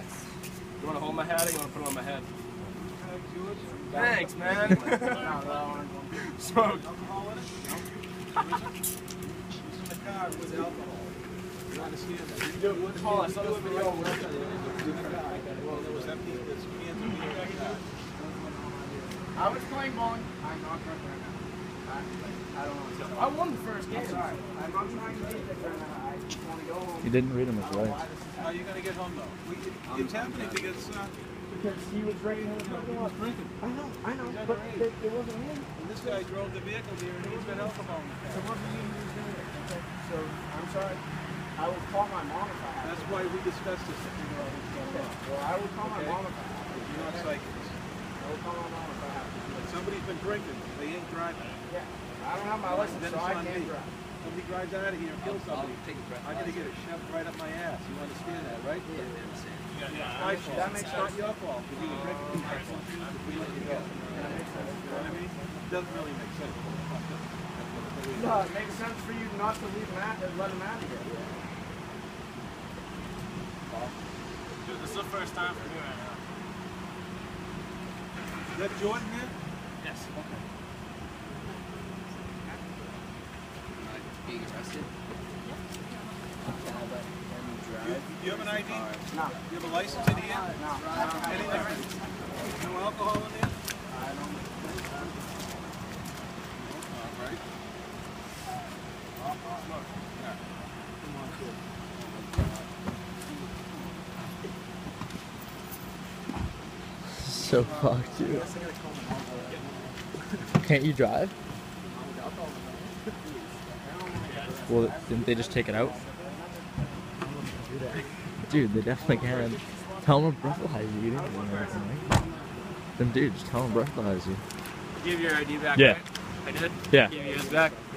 You want to hold my hat or you want to put it on my head? Thanks, man. Smoke. Paul, I saw this video on I was playing bowling. I'm not right now. I don't know. I won the first game. Sorry. I'm not trying to beat this right now. I just want to go home. You didn't read him his rights. How are you going to get home, though? It's happening because he was drinking. He was drinking. I know, but it wasn't him. And this guy drove the vehicle here and he's been alcohol in the car. So what do you mean he was doing it? Okay. So, I'm sorry. I will call my mom if I have to. That's why we discussed this. Okay. Well, I will call my mom if I have to. You're not psychics. I will call my mom if I have to. Somebody's been drinking. They ain't driving. Yeah. I don't have my license, so I can't drive. Somebody drives out of here and kills somebody. I'm going to get it shoved right up my ass. You understand that, right? Yeah, I understand. My fault. That makes not your fault. Because you were drinking. We let you go. You know what I mean? It doesn't really make sense. No, it makes sense for you not to leave Matt and let him out of here. Dude, this is the first time for me right now. Is that Jordan here? Yes. Okay. Being arrested? You have an ID? No. You have a license in here? No. Anything? No alcohol in there? I don't. All right. So fucked, dude. Can't you drive? Well, didn't they just take it out? Dude, they definitely can. Tell them to breathalyze you. You didn't do anything, right? Then dude, just tell them to breathalyze you. You gave your ID back, Yeah. right? I did? Yeah. Give you yours back?